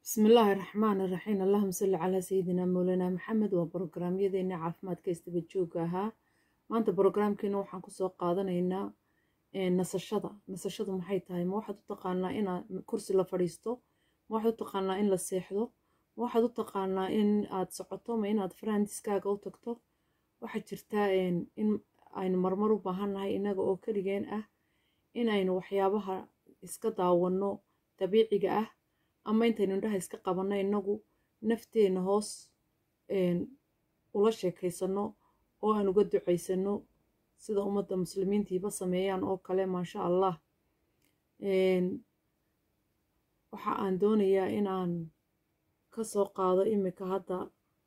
بسم الله الرحمن الرحيم اللهم صل على سيدنا مولانا محمد وبروجرام يدينا عافماد كيست بتشوجها ما أنت بروجرام كنا وحن كسر قادنا إن نصشة محيط هاي ما واحد تقالنا إن كرسي لفريستو ما واحد تقالنا إن للسيحدو ما واحد تقالنا إن أتصعطو ما إن أتفرانتس كاجو تكتو واحد ترتا إن أين مرمرو بهان هاي إنك أو كريجين إن أين وحيابها إسكتا ونو طبيعي ama intaynu indhaha iska qabanno inagu nafteena hoos ula sheekaysano oo aan uga ducaysano sida ummadda muslimiintiiba sameeyaan oo kale maasha allah waxa aan doonayaa inaan ka soo qaado imika hadda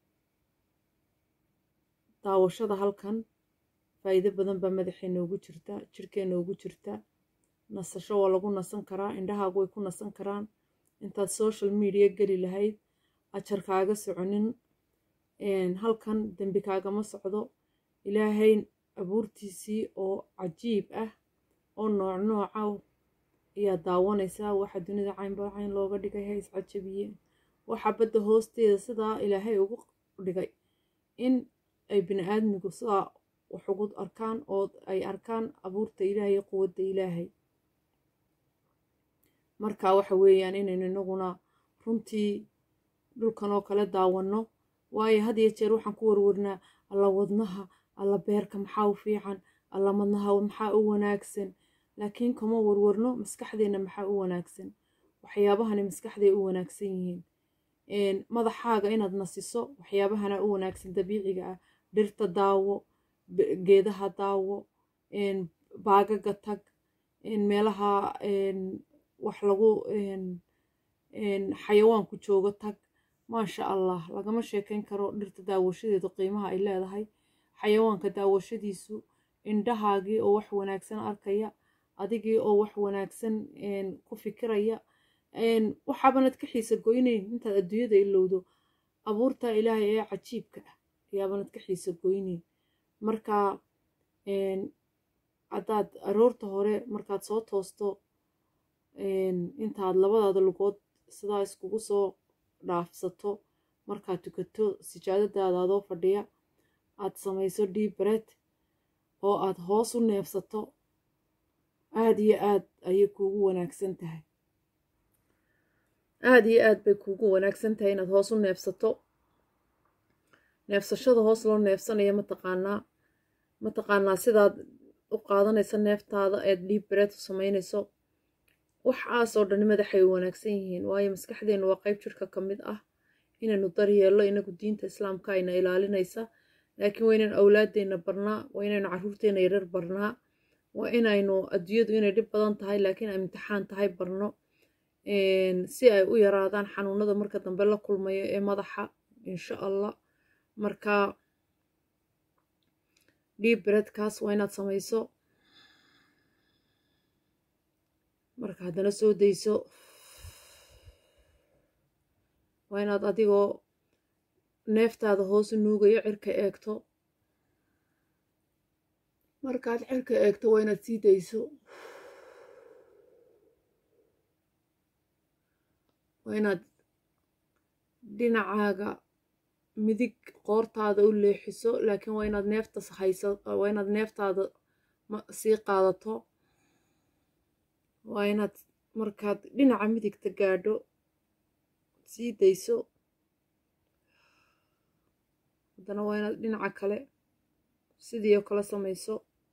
daawashada halkan faa'iido badan baa madaxeena ugu jirta jirkeena ugu jirta nasasho waa lagu nasan karaa indhahaagu way ku nasan karaan intaad social media geli lahayd ajar kaaga soconin halkan dembi kaagama socdo ilaahay abuurtiisii oo cajiib ah oo nooca ayaa daawanaysaa waxa dunida caynba cayn looga dhigay hay iscajabiyeen waxa badda hoosteeda sidaa ilaahay ugu dhigay in ay bini'aadmigu sidaa wax ugu arkaan oo ay arkaan abuurta ilaahay quwadda ilaahay marka waxa weeyaan inaynu inaguna runtii dhulkan oo kale daawano waayo had iyo jeer waxaan ku warwarnaa alla wadnaha alla beerka maxaa u fiican alla madnaha maxaa u wanaagsan laakiin kama warwarno maskaxdeena maxaa u wanaagsan waxyaabahani maskaxday u wanaagsan yihiin madaxaaga inaad nasiso waxyaabahana u wanaagsan dabiiciga ah dhirta daawo geedaha daawo baagaga tag meelaha wax lagu xayawaanku joogo tag maasha allah lagama sheekayn karo dhirta daawashadeedu qiimaha ay leedahay xayawaanka daawashadiisu indhahaagii oo wax wanaagsan arkaya adigii oo wax wanaagsan ku fikiraya waxaabanad ka xiisa goynayn intaad adduunyada ilowdo abuurta ilaahay ee cajiibka ah ayaabanad ka xiisa goynayn marka haddaad aroorta hore markaad soo toosto intaad labadaada lugood sidaa iskugu soo dhaafsato markaad tukato sijaadadaada adoo fadhiya aad samayso deep breath oo aad hoos u neefsato aad iyo aad ayay kuugu wanaagsan tahay aad iyo aad bay kuugu wanaagsan tahay inaad hoos u neefsato neefsashada hoos loo neefsanaya mataqaanaa sidaad u qaadanaysa neeftaada eed deep breath u samaynayso waxaasoo dhan madaxay u wanaagsan yihiin waayo maskaxdeenu waa qayb jirka ka mid ah inaynu daryeello inagu diinta islaamka ayna ilaalinaysa laakiin waa inaynu awlaadeenna barnaa waa inaynu carruurteenna yarar barnaa waa inaynu adduunyadu inay dhib badan tahay laakiin ay imtixaan tahay barno si ay u yaraadaan xanuunada marka dambe la kulmayo ee madaxa insha allah marka deep breathkaas waa inaad samayso marka haddana soo dayso waa inaad adigoo neeftaada hoos u nuugayo cirka eegto markaad cirka eegto waa inaad sii dayso waa inaad dhinacaaga midig qoortaada u leexiso laakiin waa inaad neeftas hayso waa inaad neeftaada sii qaadato waa inaad markaad dhinaca midigta gaadho sii dayso haddana waa inaad dhinaca kale sidii oo kale samayso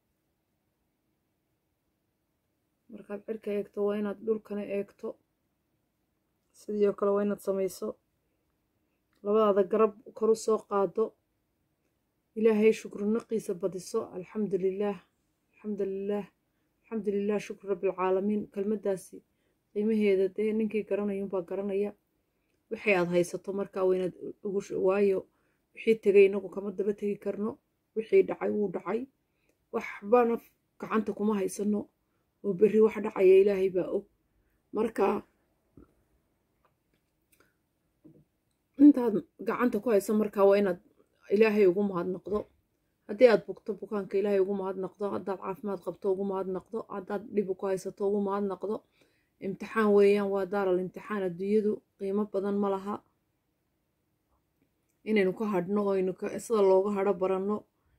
markaad cirka eegto waa inaad dhulkana eegto sidii oo kale waa inaad samayso labadaada garab kor u soo qaado ilaahay shukru naqiisa badiso alxamdulilaah alxamdulilaah alxamdulilah shukru rabbilcaalamiin kelmaddaasi qiimaheeda dee ninkii garanayunbaa garanaya wixii aad haysato markaa waynaad waayo wixii tegay inagu kama daba tegi karno wixii dhacay wuu dhacay waxbana gacanta kuma haysano oo berri wax dhacaya ilaahay baa og marka intaad gacanta ku hayso markaa waa inaad ilaahay ugu mahadnaqdo haddii aad bugto bukaanka ilaahay ugu mahadnaqdo haddaad caafimaad qabto ugu mahadnaqdo haddaad dhib ku haysato ugu mahadnaqdo imtixaan weeyaan, waa daaral imtixaan. adduunyadu qiimo badan ma laha inaynu ka hadhno oo aynu sida looga hadho baranno,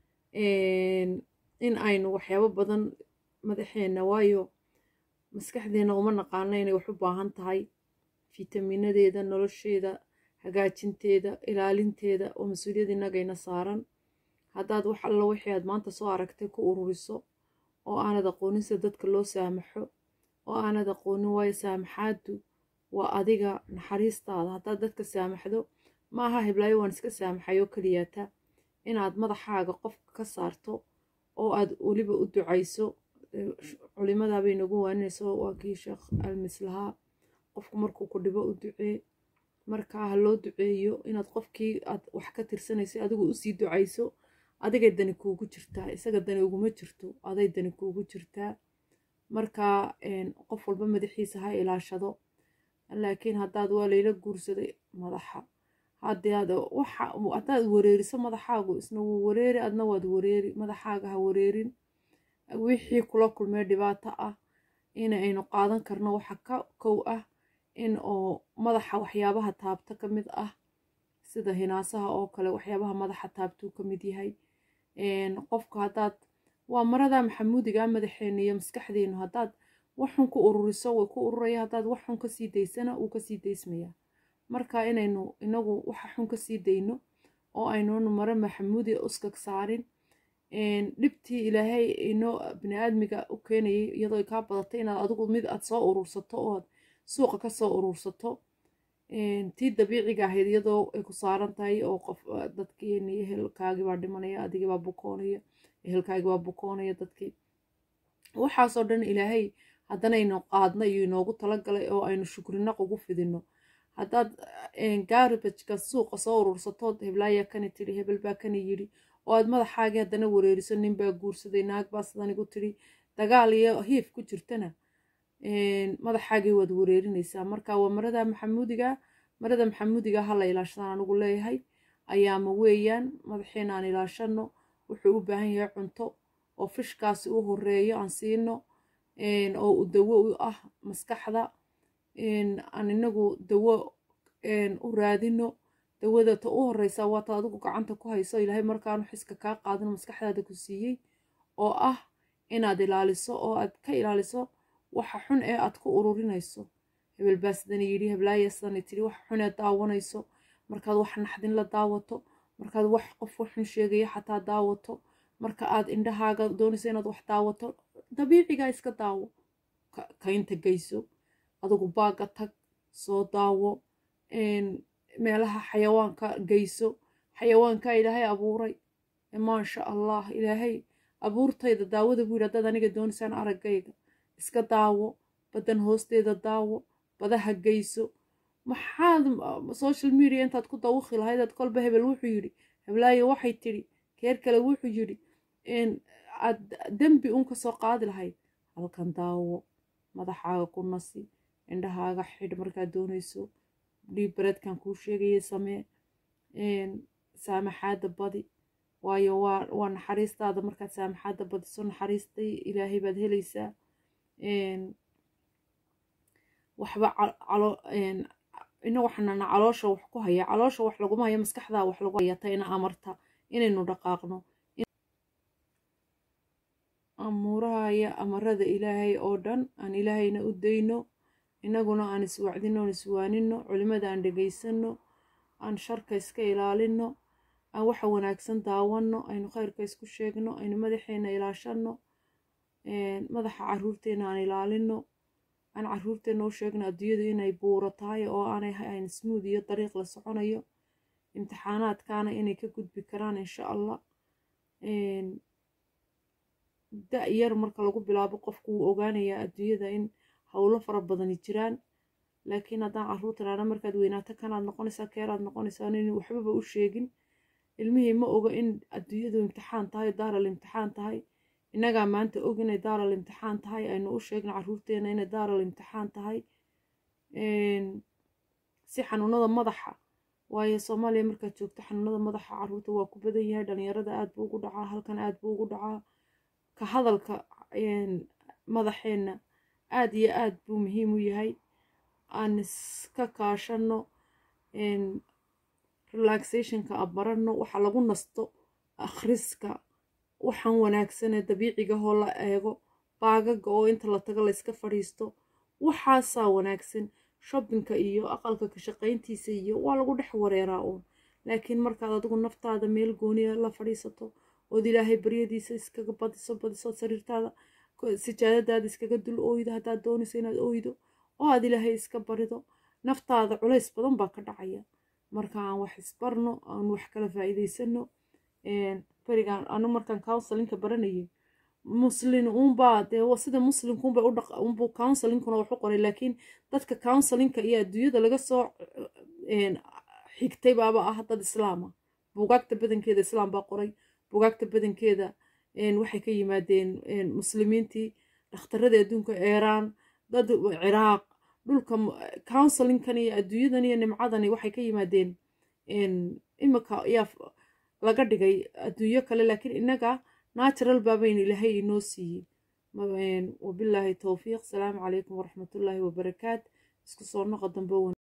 in aynu waxyaabo badan madaxeenna, waayo maskaxdeena uma naqaano inay wax u baahan tahay fitamiinadeeda, nolosheeda hagaajinteeda, ilaalinteeda oo mas-uuliyad innagayna saaran. haddaad wax alla wixii aad maanta soo aragtay ku ururiso oo aanad aqoonin sida dadka loo saamaxo, oo aanad aqoonin, waayo saamaxaadu waa adiga naxariistaada. haddaad dadka saamaxdo ma aha hiblaayo waan iska saamaxayoo keliyaata, inaad madaxaaga qofka ka saarto oo aad weliba u ducayso. culimada bay nagu waaninayso, waa kii sheekh almis lahaa, qofku markuu ku dhibo u ducee. markaa ha loo duceeyo inaad qofkii aad wax ka tirsanaysay adigu usii ducayso. adigay dani kuugu jirtaa, isaga dani uguma jirto, aday dani kuugu jirtaa. markaa qof walba madaxiisa ha ilaashado. laakiin haddaad waa layla guursaday madaxa, haddaad wareeriso madaxaagu isna wuu wareeri, adna waad wareeri. madaxaaga ha wareerin. wixii kula kulmee dhibaato ah inaynu qaadan karno waxa ka kow ah in oo madaxa waxyaabaha taabta ka mid ah, sida hinaasaha oo kale waxyaabaha madaxa taabtuu ka mid yahay. qofka haddaad waa marada maxamuudiga madaxeena iyo maskaxdeenu, haddaad waxun ku ururiso way ku ururaya, haddaad waxun kasii daysana uu kasii daysmaya. marka inaynu inagu waxa xun kasii dayno oo aynuunu maro maxamuudi uskag saarin. dhibtii ilaahay inoo bini-aadmiga u keenayay iyadoo kaa badatay inaad adigu mid aad soo urursato oo aad suuqa kasoo urursato, tii dabiiciga ahayd iyadoo ay ku saaran tahay oo qof dadkiini ehelkaagii baa dhimanaya, adigii baa bukoonaya, ehelkaagii baa bukoonaya, dadkii waxaasoo dhan ilaahay haddana aynu qaadna iyo inoogu talagalay oo aynu shukrinaq ugu fidino. haddaad garbajka suuqa soo urursatood heblaaya kani tidhi, hebel baa kani yidhi, oo aad madaxaagii haddana wareeriso, nin baa guursaday, naag baa sidan igu tidhi, dagaal iyo hiif ku jirtana madaxaagii waad wareerinaysaa. marka waa marada maxamuudiga ha la ilaashadaan anigu leeyahay. ayaama weeyaan, madaxeena aan ilaashano. wuxuu u baahan yahay cunto oo fishkaasi u horeeyo aan siino, oo u dawo u ah maskaxda. aan inagu dawo u raadino. dawada ta u horeysa waa ta adigu gacanta ku hayso, ilaahay markaanu xiska kaa qaadin maskaxdaada ku siiyey, oo ah inaad ilaaliso oo aad ka ilaaliso waxa xun ee aad ku ururinayso. hebel baa sidan yidhi, heblaaya sidan tidhi, waxa xun ee daawanayso. markaad wax naxdin la daawato, markaad wax qof waxun sheegaya xataa daawato, marka aad indhahaaga doonayso inaad wax daawato, dabiiciga iska daawo. kaynta geyso, adigu baaga tag, soo daawo. meelaha xayawaanka geyso. xayawaanka ilaahay abuuray, maasha allah, ilaahay abuurtayda daawada buu yidhi. haddaad aniga doonaysaan araggayga iska daawo, badan hoosteeda daawo, badaha geyso. maxaad social media intaad ku dawaqi lahaydaad kolba hebel wuxuu yidhi, heblaayo waxay tidhi, keer kale wuxuu yidhi, aad dembi un kasoo qaadi lahayd, halkan daawo, madaxaaga ku nasi, indhahaaga xidh markaad doonayso, dhiib bareedkan kuu sheegaya samee. saamaxaada badi, waayo waa naxariistaada. markaad saamaxaada badiso naxariistay ilaahay baad helaysaa. waxba ina waxnana caloosha wax ku haya, caloosha wax laguma haya, maskaxdaa wax lagu hayata ina amarta inaynu dhaqaaqno. amuuraha iyo amarada ilaahay oo dhan aan ilaahayna u dayno, inaguna aan iswacdino, aan iswaanino, culimada aan dhegaysano, aan sharka iska ilaalino, aan waxa wanaagsan daawano, aynu khayrka isku sheegno, aynu madaxeena ilaashano. madaxa caruurteena aan ilaalino, aan caruurteena u sheegno adduunyadu inay buuro tahay oo aanay hayn smuud iyo dariiq la soconayo. imtixaanaadkaana inay ka gudbi karaan insha allah. da-yar marka lagu bilaabo qofku wuu ogaanayaa adduunyada in howlo fara badani jiraan. laakiin haddaan caruurtanaana markaad weynaato kanaad noqonaysaa, keeraad noqonaysaa, in waxbaba u sheegin, ilmihii ma oga in adduunyadu imtixaan tahay, daaral imtixaan tahay. innagaa maanta og inay daaral imtixaan tahay, aynu u sheegno caruurteena inay daaral imtixaan tahay. si xanuunada madaxa, waayo soomaaliya markaad joogto xanuunada madaxa caruurta waa ku badan yahay, dhalinyarada aad buu ugu dhacaa, halkan aad buu ugu dhacaa. ka hadalka madaxeena aad iyo aad buu muhiim u yahay aan iska kaashano relaxationka aan baranno waxa lagu nasto akhriska waxaan wanaagsanee dabiicigahoo la eego baagaga oo inta la tago la iska fadhiisto waxaasaa wanaagsan shoppingka iyo aqalka ka shaqayntiisa iyo waa lagu dhex wareeraa uun laakiin markaad adigu naftaada meel gooniya la fadhiisato ood ilaahay baryadiisa iskaga badiso sariirtaada sijaadadaada iskaga dul ooydo haddaad doonayso inaad ooydo oo aad ilaahay iska barido naftaada culays badan baa ka dhacaya marka aan wax isbarno aan wax kala faa'iidaysano berigaan anu markaan counselinka baranayay muslin uunbaa dee sida muslimkuunbay unbuu counselinkuna wax u qoray laakiin dadka counselinka iyo adduunyada laga soo xigtay baaba ah dad islaama buugaagta badankeeda islaam baa qoray buugaagta badankeeda waxay ka yimaadeen muslimiintii dhakhtaradii adduunka eeraan dad ciraaq dhulka counselinkan iyo adduunyadan iyo nimcadani waxay ka yimaadeen imika ayaa laga dhigay adduunyo kale laakiin innaga natural baabayna ilaahay inoo siiyey wabilaahi towfiiq salaamu calaykum waraxmatullaahi wabarakaat isku soo noqo dambe